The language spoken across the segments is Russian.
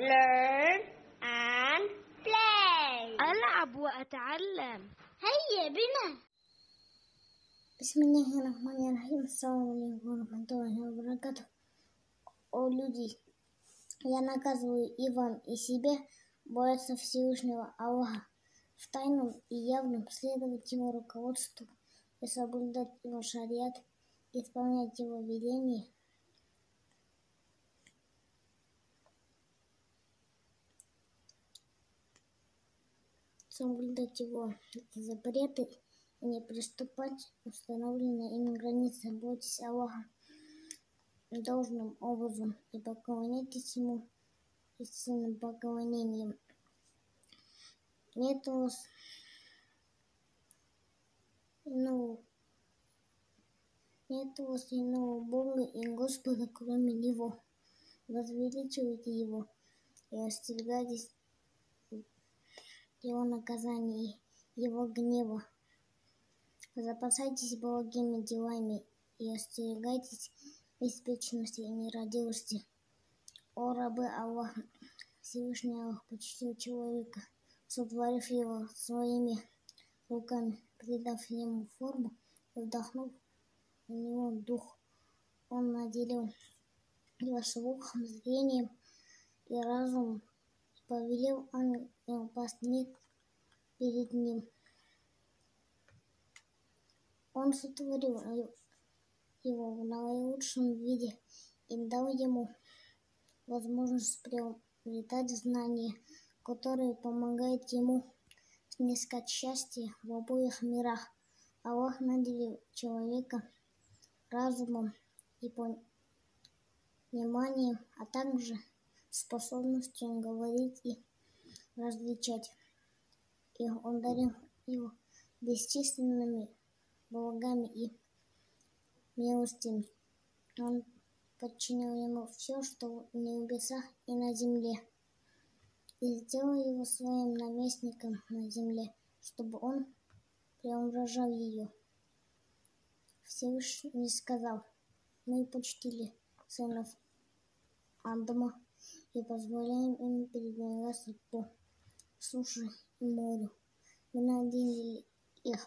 learn and play. ألعب وأتعلم. هيا بنا. بسم الله الرحمن الرحيم. السلام عليكم warahmatullahi wabarakatuh. О люди, я наказываю и вам, и себе бояться Всевышнего Аллаха, в тайном и явном следовать Его руководству и соблюдать Его шариат, исполнять Его веления, соблюдать Его запреты и не приступать к установленной им границе. Бойтесь Аллаха должным образом и поклоняйтесь Ему истинным поклонением. Нет у вас иного Бога и Господа, кроме Него. Возвеличивайте Его и остерегайтесь Его наказания и Его гнева. Запасайтесь благими делами и остерегайтесь беспечности и нерадивости. О рабы Аллаха, Всевышний Аллах почтил человека, сотворив его своими руками, придав ему форму и вдохнув в него дух. Он наделил его слухом, зрением и разумом, и повелел ангелам пасть перед ним. Он сотворил его в наилучшем виде и дал ему возможность приобретать знания, которые помогают ему снискать счастье в обоих мирах. Аллах наделил человека разумом и пониманием, а также способностью говорить и различать. И он дарил его бесчисленными благами и милостями. Он подчинил ему все, что в небесах и на земле, и сделал его своим наместником на земле, чтобы он приумножал ее. Всевышний сказал: мы почтили сынов Адама и позволяем им передвигаться по суше и морю. Мы наделили их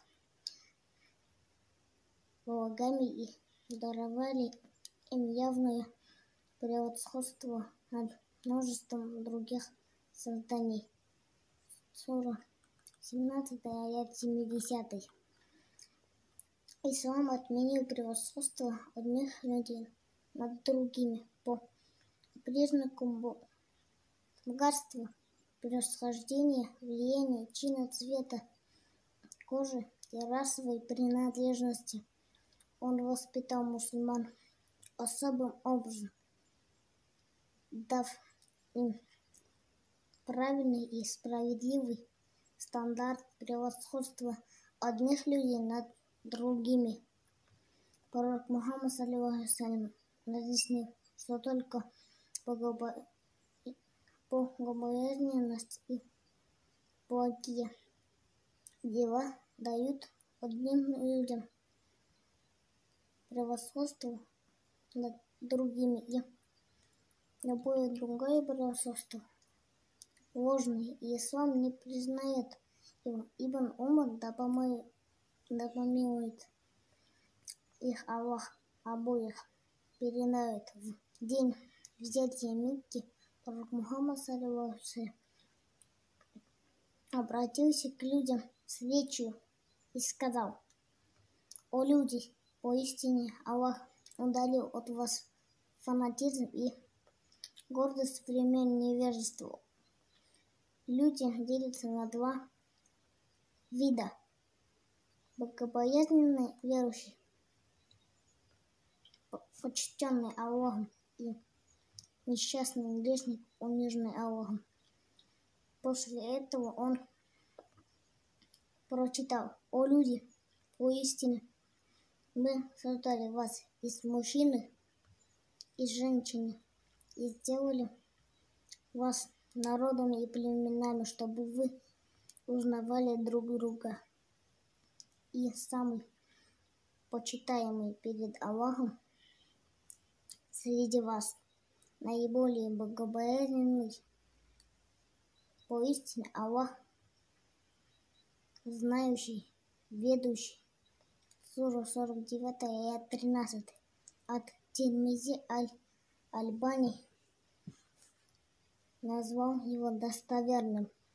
благами и даровали им явное превосходство над множеством других созданий. Сура 17, аят 70. Ислам отменил превосходство одних людей над другими по признакам богатства, происхождения, влияния, чина, цвета кожи и расовой принадлежности. Он воспитал мусульман особым образом, дав им правильный и справедливый стандарт превосходства одних людей над другими. Пророк Мухаммад ﷺ разъяснил, что только богобоязненность и благие дела дают одним людям превосходство над другими, и любое другое превосходство ложное, и ислам не признает его. Ибн Умар, да помилует их Аллах обоих, передает: в день взятия Мекки пророк Мухаммад ﷺ обратился к людям с речью и сказал: о люди, поистине Аллах удалил от вас фанатизм и гордость времен невежества. Люди делятся на два вида: богобоязненный верующий, почтенный Аллахом, и несчастный грешник, униженный Аллахом. После этого он прочитал: о люди, поистине мы создали вас из мужчины и женщины и сделали вас народами и племенами, чтобы вы узнавали друг друга. И самый почитаемый перед Аллахом среди вас наиболее богобоязненный Поистине Аллах, знающий, ведущий. Сура 49, аят 13. От Тирмизи Аль-Альбани назвал его достоверным.